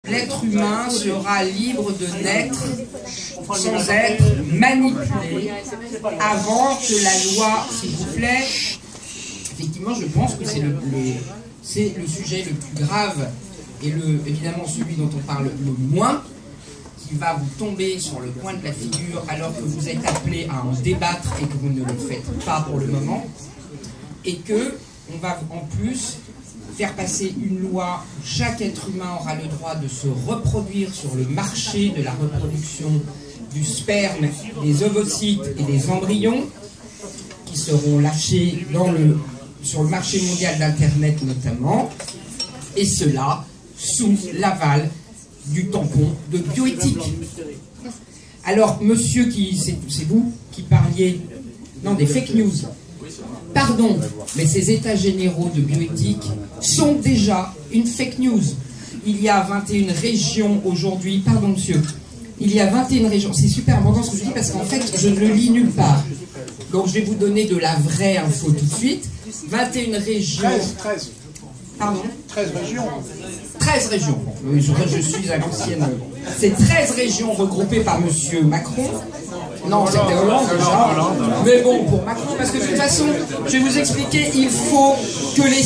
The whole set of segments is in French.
L'être humain sera libre de naître sans être manipulé avant que la loi, s'il vous plaît. Effectivement, je pense que c'est le sujet le plus grave et évidemment celui dont on parle le moins, qui va vous tomber sur le coin de la figure alors que vous êtes appelé à en débattre et que vous ne le faites pas pour le moment, et que on va en plus faire passer une loi où chaque être humain aura le droit de se reproduire sur le marché de la reproduction du sperme, des ovocytes et des embryons qui seront lâchés sur le marché mondial d'Internet notamment, et cela sous l'aval du tampon de bioéthique. Alors, monsieur, c'est vous qui parliez, non, des fake news. Pardon, mais ces états généraux de bioéthique sont déjà une fake news. Il y a 21 régions aujourd'hui, pardon monsieur, il y a 21 régions, c'est super important ce que je dis parce qu'en fait je ne le lis nulle part. Donc je vais vous donner de la vraie info tout de suite. 21 régions... 13. Pardon 13 régions. 13 régions. Je suis à l'ancienne. C'est 13 régions regroupées par monsieur Macron. Non, c'était Hollande déjà. Mais bon, pour Macron, parce que de toute façon, je vais vous expliquer, il faut que les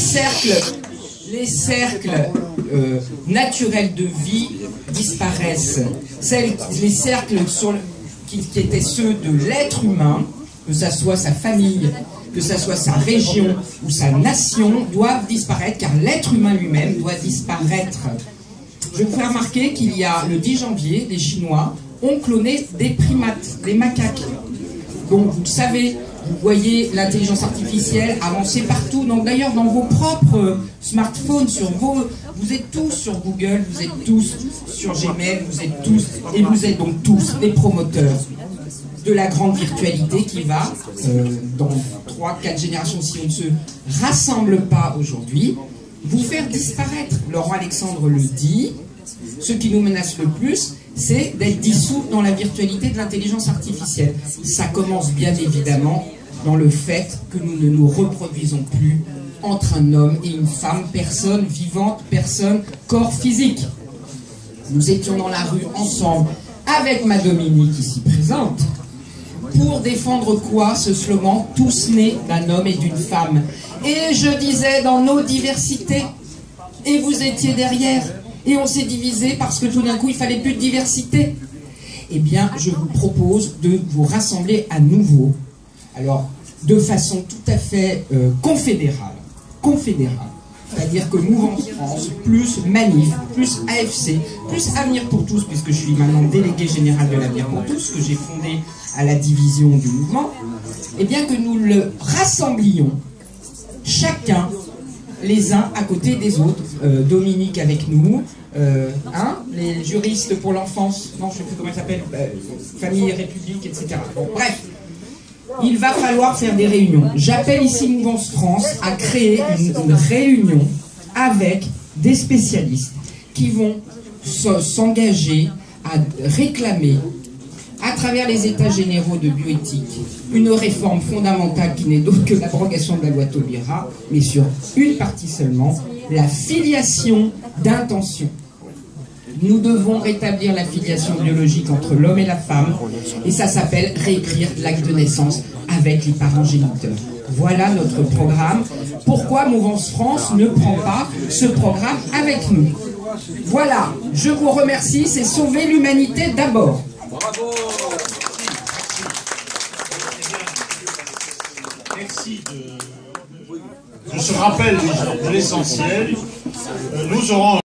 cercles naturels de vie disparaissent. Les cercles qui étaient ceux de l'être humain, que ça soit sa famille, que ça soit sa région ou sa nation, doivent disparaître, car l'être humain lui-même doit disparaître. Je vais vous faire remarquer qu'il y a le 10 janvier, des Chinois ont cloné des primates, des macaques. Donc vous le savez, vous voyez l'intelligence artificielle avancer partout. D'ailleurs dans vos propres smartphones, vous êtes tous sur Google, vous êtes tous sur Gmail, vous êtes donc tous des promoteurs de la grande virtualité qui va, dans 3-4 générations, si on ne se rassemble pas aujourd'hui, vous faire disparaître. Laurent Alexandre le dit, ce qui nous menace le plus, c'est d'être dissous dans la virtualité de l'intelligence artificielle. Ça commence bien évidemment dans le fait que nous ne nous reproduisons plus entre un homme et une femme, personne vivante, personne, corps physique. Nous étions dans la rue ensemble, avec ma Dominique ici présente, pour défendre quoi, ce slogan « Tous nés d'un homme et d'une femme ». Et je disais dans nos diversités, et vous étiez derrière. Et on s'est divisé parce que tout d'un coup, il fallait plus de diversité. Eh bien, je vous propose de vous rassembler à nouveau. Alors, de façon tout à fait confédérale. C'est-à-dire que Mouvance France, plus Manif, plus AFC, plus Avenir pour tous, puisque je suis maintenant délégué général de l'Avenir pour tous, que j'ai fondé à la division du mouvement, eh bien que nous le rassemblions, chacun, les uns à côté des autres. Dominique avec nous, les juristes pour l'enfance, non je ne sais plus comment ça s'appelle, famille et république, etc. Bon, bref, il va falloir faire des réunions. J'appelle ici Mouvance France à créer une réunion avec des spécialistes qui vont s'engager à réclamer, à travers les états généraux de bioéthique, une réforme fondamentale qui n'est d'autre que l'abrogation de la loi Taubira, mais sur une partie seulement, la filiation d'intention. Nous devons rétablir la filiation biologique entre l'homme et la femme, et ça s'appelle réécrire l'acte de naissance avec les parents géniteurs. Voilà notre programme. Pourquoi Mouvance France ne prend pas ce programme avec nous? Voilà, je vous remercie, c'est sauver l'humanité d'abord. Bravo. Merci de ce rappel de l'essentiel. Nous aurons